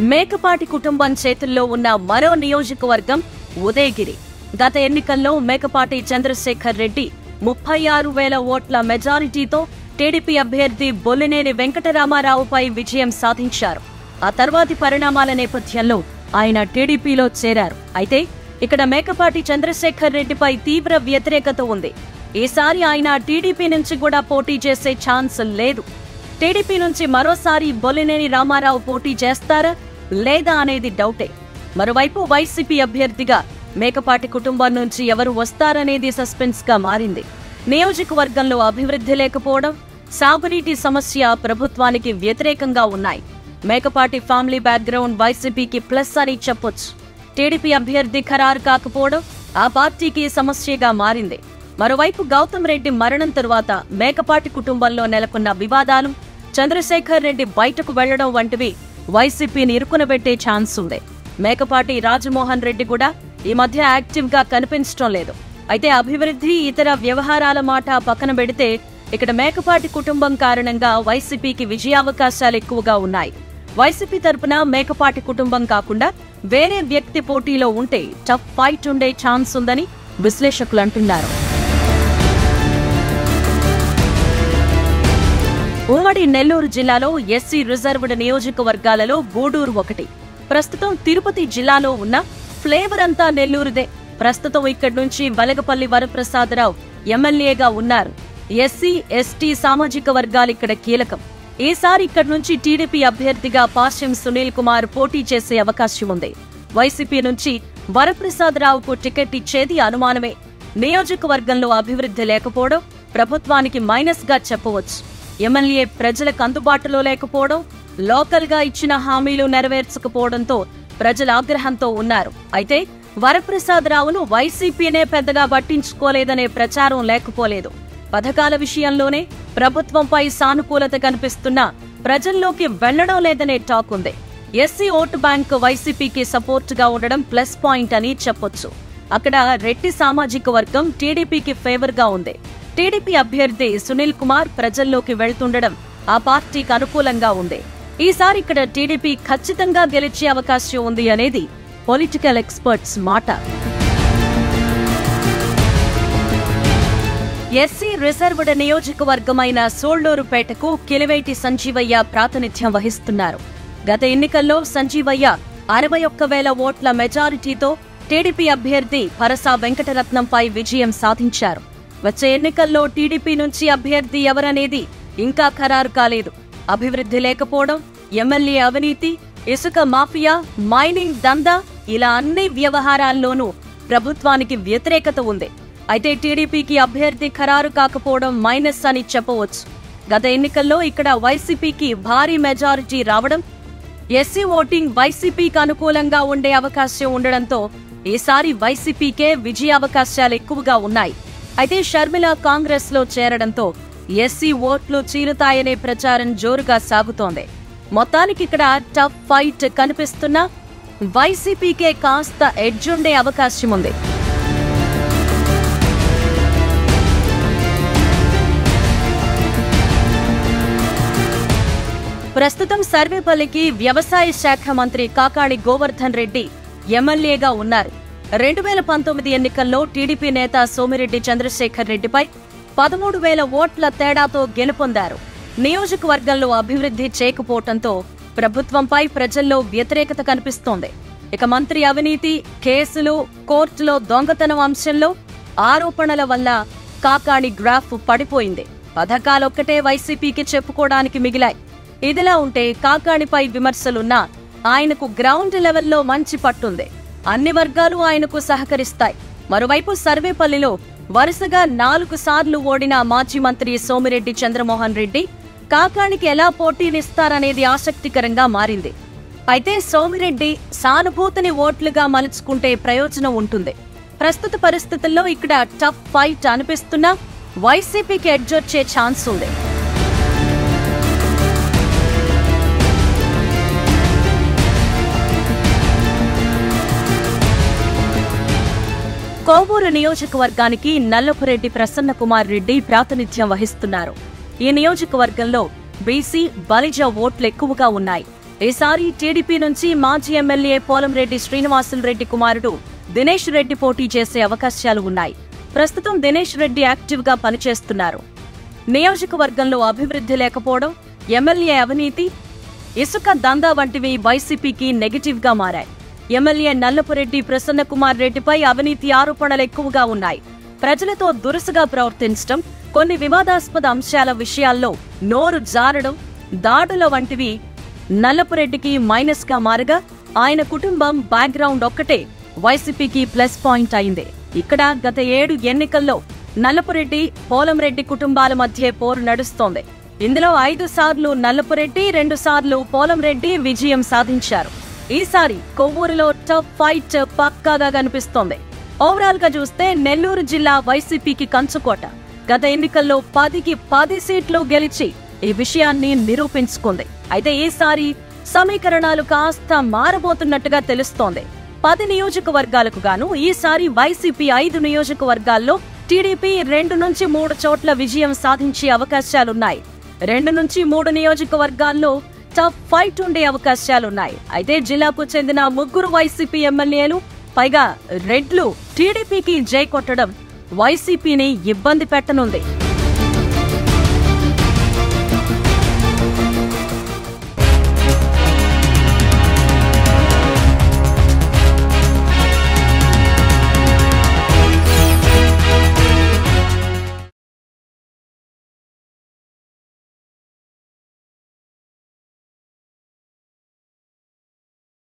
మేకపాటి కుటుంబం చేతుల్లో ఉన్న మరో నియోజకవర్గం ఉదయగిరి. గత ఎన్నికల్లో మేకపాటి చంద్రశేఖర్ రెడ్డి 36,000 ఓట్ల మెజారిటీతో టీడీపీ అభ్యర్థి బొల్లినేని వెంకటరామారావుపై విజయం సాధించారు. ఆ తర్వాతి పరిణామాల నేపథ్యంలో ఆయన టీడీపీలో చేరారు. అయితే ఇక్కడ మేకపాటి చంద్రశేఖర్ రెడ్డిపై తీవ్ర వ్యతిరేకత ఉంది. ఈసారి ఆయన టీడీపీ నుంచి కూడా పోటీ చేసే ఛాన్స్ లేదు. టీడీపీ నుంచి మరోసారి బొల్లినేని రామారావు పోటీ చేస్తారా లేదా అనేది డౌటే. మరోవైపు వైసీపీ అభ్యర్థిగా మేకపాటి కుటుంబం నుంచి ఎవరు వస్తారనేది సస్పెన్స్ గా మారింది. నియోజకవర్గంలో అభివృద్ధి లేకపోవడం, సాగునీటి సమస్య ప్రభుత్వానికి వ్యతిరేకంగా ఉన్నాయి. మేకపాటి ఫ్యామిలీ బ్యాక్గ్రౌండ్ వైసీపీకి ప్లస్ అని చెప్పొచ్చు. టీడీపీ అభ్యర్థి ఖరారు కాకపోవడం ఆ పార్టీకి సమస్యగా మారింది. మరోవైపు గౌతమ్ రెడ్డి మరణం తరువాత మేకపాటి కుటుంబంలో నెలకొన్న వివాదాలు, చంద్రశేఖర్ రెడ్డి బయటకు వెళ్లడం వంటివి వైసీపీని ఇరుకునబెట్టే ఛాన్స్ ఉంది. మేకపాటి రాజమోహన్ రెడ్డి కూడా ఈ మధ్య యాక్టివ్ గా కనిపించడం లేదు. అయితే అభివృద్ధి, ఇతర వ్యవహారాల మాట పక్కన పెడితే ఇక్కడ మేకపాటి కుటుంబం కారణంగా వైసీపీకి విజయావకాశాలు ఎక్కువగా ఉన్నాయి. వైసీపీ తరపున మేకపాటి కుటుంబం కాకుండా వేరే వ్యక్తి పోటీలో ఉంటే టఫ్ ఫైట్ ఉండే ఛాన్స్ ఉందని విశ్లేషకులు అంటున్నారు. ఉమ్మడి నెల్లూరు జిల్లాలో ఎస్సీ రిజర్వ్డ్ నియోజకవర్గాలలో గూడూరు ఒకటి. ప్రస్తుతం తిరుపతి జిల్లాలో ఉన్న ఫ్లేవర్ అంతా నెల్లూరుదే. ప్రస్తుతం ఇక్కడి నుంచి వెలగపల్లి వరప్రసాదరావు ఎమ్మెల్యేగా ఉన్నారు. ఎస్సీ, ఎస్టీ సామాజిక వర్గాలు ఇక్కడ కీలకం. ఈసారి ఇక్కడి నుంచి టీడీపీ అభ్యర్థిగా పాశ్యం సునీల్ కుమార్ పోటీ చేసే అవకాశం ఉంది. వైసీపీ నుంచి వరప్రసాదరావుకు టికెట్ ఇచ్చేది అనుమానమే. నియోజకవర్గంలో అభివృద్ధి లేకపోవడం ప్రభుత్వానికి మైనస్ గా చెప్పవచ్చు. ఎమ్మెల్యే ప్రజలకు అందుబాటులో లేకపోవడం, లోకల్ గా ఇచ్చిన హామీలు నెరవేర్చకపోవడంతో ప్రజల ఆగ్రహంతో ఉన్నారు. అయితే వరప్రసాదరావును వైసీపీనే పెద్దగా పట్టించుకోలేదనే ప్రచారం లేకపోలేదు. పథకాల విషయంలోనే ప్రభుత్వంపై సానుకూలత కనిపిస్తున్నా ప్రజల్లోకి వెళ్లడం లేదనే టాక్ ఉంది. ఎస్సీ ఓటు బ్యాంక్ వైసీపీకి సపోర్ట్ గా ఉండడం ప్లస్ పాయింట్ అని చెప్పొచ్చు. అక్కడ రెడ్డి సామాజిక వర్గం టీడీపీకి ఫేవర్ గా ఉంది. టీడీపీ అభ్యర్థి సునీల్ కుమార్ ప్రజల్లోకి వెళ్తుండడం ఆ పార్టీకి అనుకూలంగా ఉంది. ఈసారి ఇక్కడ టీడీపీ ఖచ్చితంగా గెలిచే అవకాశం ఉంది అనేది పొలిటికల్ ఎక్స్పర్ట్స్ మాట. ఎస్సీ రిజర్వ్డ్ నియోజకవర్గమైన సోళ్లూరుపేటకు కిలివేటి సంజీవయ్య ప్రాతినిధ్యం వహిస్తున్నారు. గత ఎన్నికల్లో సంజీవయ్య 61,000 ఓట్ల మెజారిటీతో టీడీపీ అభ్యర్థి పరసా వెంకటరత్నంపై విజయం సాధించారు. వచ్చే ఎన్నికల్లో టీడీపీ నుంచి అభ్యర్థి ఎవరనేది ఇంకా ఖరారు కాలేదు. అభివృద్ధి లేకపోవడం, ఎమ్మెల్యే అవినీతి, ఇసుక మాఫియా, మైనింగ్ దందా ఇలా అన్ని వ్యవహారాల్లోనూ ప్రభుత్వానికి వ్యతిరేకత ఉంది. అయితే టీడీపీకి అభ్యర్థి ఖరారు కాకపోవడం మైనస్ అని చెప్పవచ్చు. గత ఎన్నికల్లో ఇక్కడ వైసీపీకి భారీ మెజారిటీ రావడం, ఎస్సీ ఓటింగ్ వైసీపీకి అనుకూలంగా ఉండే అవకాశం ఉండడంతో ఈసారి వైసీపీకే విజయావకాశాలు ఎక్కువగా ఉన్నాయి. అయితే షర్మిల కాంగ్రెస్ లో చేరడంతో ఎస్సీ ఓట్లు చీలుతాయనే ప్రచారం జోరుగా సాగుతోంది. మొత్తానికి ఇక్కడ టఫ్ ఫైట్ కనిపిస్తున్నా వైసీపీకే కాస్త ఎడ్జ్ ఉండే అవకాశం ఉంది. ప్రస్తుతం సర్వేపల్లికి వ్యవసాయ శాఖ మంత్రి కాకాణి గోవర్ధన్ రెడ్డి ఎమ్మెల్యేగా ఉన్నారు. 2019 ఎన్నికల్లో టీడీపీ నేత సోమిరెడ్డి చంద్రశేఖర్ రెడ్డిపై 13,000 ఓట్ల తేడాతో గెలుపొందారు. నియోజకవర్గంలో అభివృద్ధి చేయకపోవడంతో ప్రభుత్వంపై ప్రజల్లో వ్యతిరేకత కనిపిస్తోంది. ఇక మంత్రి అవినీతి, కేసులు, కోర్టులో దొంగతనం అంశంలో ఆరోపణల వల్ల కాకాణి గ్రాఫ్ పడిపోయింది. పథకాలొక్కటే వైసీపీకి చెప్పుకోవడానికి మిగిలాయి. ఇదిలా ఉంటే కాకాణిపై విమర్శలున్నా ఆయనకు గ్రౌండ్ లెవెల్లో మంచి పట్టుంది. అన్ని వర్గాలు ఆయనకు సహకరిస్తాయి. మరోవైపు సర్వేపల్లిలో వరుసగా 4 సార్లు ఓడిన మాజీ మంత్రి సోమిరెడ్డి చంద్రమోహన్ రెడ్డి కాకాణికి ఎలా పోటీనిస్తారనేది ఆసక్తికరంగా మారింది. అయితే సోమిరెడ్డి సానుభూతిని ఓట్లుగా మలుచుకుంటే ప్రయోజనం ఉంటుంది. ప్రస్తుత పరిస్థితుల్లో ఇక్కడ టఫ్ ఫైట్ అనిపిస్తున్నా వైసీపీకి ఎడ్జొచ్చే ఛాన్స్ ఉంది. కోవూరు నియోజకవర్గానికి నల్లపురెడ్డి ప్రసన్న కుమార్ రెడ్డి ప్రాతినిధ్యం వహిస్తున్నారు. ఈ నియోజకవర్గంలో బీసీ, బలిజ ఓట్లు ఎక్కువగా ఉన్నాయి. ఈసారి టీడీపీ నుంచి మాజీ ఎమ్మెల్యే పోలంరెడ్డి శ్రీనివాసులరెడ్డి కుమారుడు దినేష్ రెడ్డి పోటీ చేసే అవకాశాలు ఉన్నాయి. ప్రస్తుతం దినేష్ రెడ్డి యాక్టివ్ గా పనిచేస్తున్నారు. నియోజకవర్గంలో అభివృద్ధి లేకపోవడం, ఎమ్మెల్యే అవినీతి, ఇసుక దందా వంటివి వైసీపీకి నెగటివ్ గా మారాయి. ఎమ్మెల్యే నల్లపురెడ్డి ప్రసన్న కుమార్ రెడ్డిపై అవినీతి ఆరోపణలు ఎక్కువగా ఉన్నాయి. ప్రజలతో దురుసుగా ప్రవర్తించడం, కొన్ని వివాదాస్పద అంశాల విషయాల్లో నోరు జారడం, దాడుల వంటివి నల్లపురెడ్డికి మైనస్ గా మారగా, ఆయన కుటుంబం బ్యాక్గ్రౌండ్ ఒక్కటే వైసీపీకి ప్లస్ పాయింట్ అయింది. ఇక్కడ గత 7 ఎన్నికల్లో నల్లపురెడ్డి, పోలంరెడ్డి కుటుంబాల మధ్య పోరు నడుస్తోంది. ఇందులో 5 సార్లు నల్లపురెడ్డి, 2 సార్లు పోలంరెడ్డి విజయం సాధించారు. ఈసారి కొవ్వూరులో టఫ్ ఫైట్ పక్కాగా కనిపిస్తోంది. ఓవరాల్ గా చూస్తే నెల్లూరు జిల్లా వైసీపీకి కంచుకోట. గత ఎన్నికల్లో 10కి 10 సీట్లు గెలిచి ఈ విషయాన్ని నిరూపించుకుంది. అయితే ఈసారి సమీకరణాలు కాస్త మారబోతున్నట్టుగా తెలుస్తోంది. 10 నియోజకవర్గాలకు గాను ఈసారి వైసీపీ 5 నియోజకవర్గాల్లో, టీడీపీ 2 నుంచి 3 చోట్ల విజయం సాధించే అవకాశాలున్నాయి. 2 నుంచి 3 నియోజకవర్గాల్లో టఫ్ ఫైట్ ఉండే అవకాశాలున్నాయి. అయితే జిల్లాకు చెందిన 3 వైసీపీ ఎమ్మెల్యేలు, పైగా రెడ్లు టీడీపీకి జై కొట్టడం వైసీపీని ఇబ్బంది పెట్టనుంది.